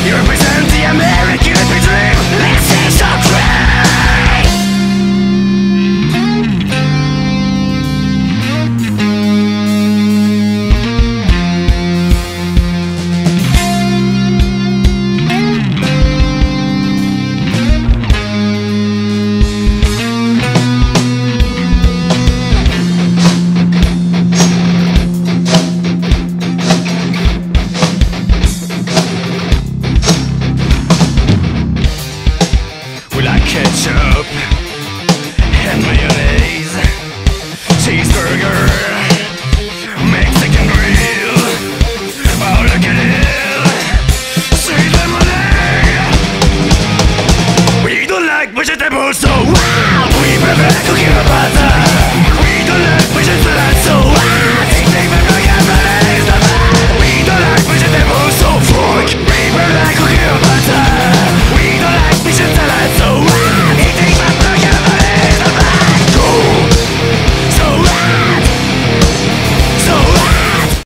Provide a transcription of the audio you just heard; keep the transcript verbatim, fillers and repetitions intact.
You represent the American dream. This is so great. Ketchup and mayonnaise, cheeseburger, Mexican grill. Oh, look at it, sweet lemonade. We don't like vegetables, so we prefer cooking pasta.